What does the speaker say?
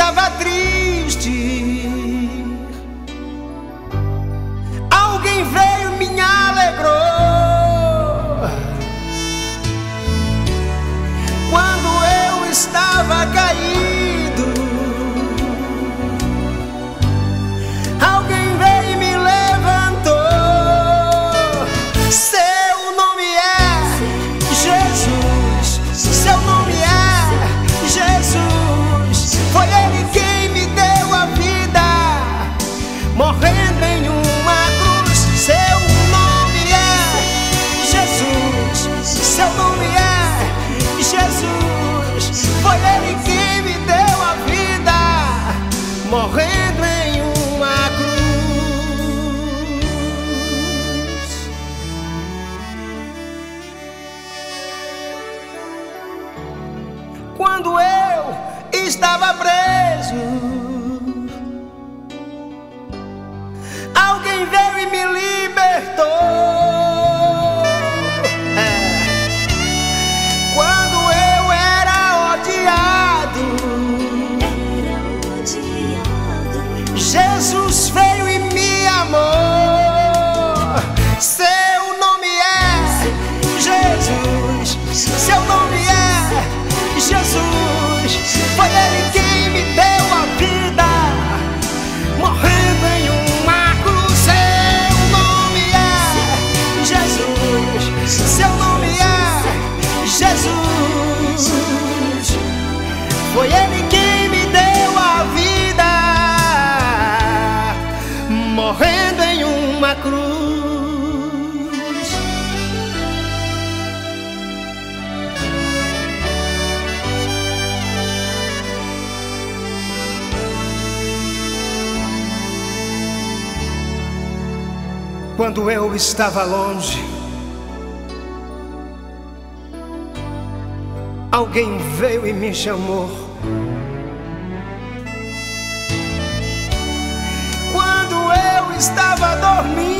estava triste, alguém veio e me alegrou. Quando eu estava caído, alguém veio e me levantou. Seu nome é Jesus, seu nome é Jesus. Foi Ele quem me deu a vida, morrendo em uma cruz. Seu nome é Jesus, seu nome é Jesus. Foi Ele quem me deu a vida, morrendo em uma cruz. Quando eu estava preso, alguém veio e me libertou. Quando eu era odiado, Jesus veio e me amou. Seu nome é Jesus, seu nome é Jesus. Foi Ele quem me deu a vida, morrendo em uma cruz. Seu nome é Jesus, seu nome é Jesus. Foi Ele quem me deu a vida, morrendo em uma cruz. Quando eu estava longe, alguém veio e me chamou. Quando eu estava dormindo,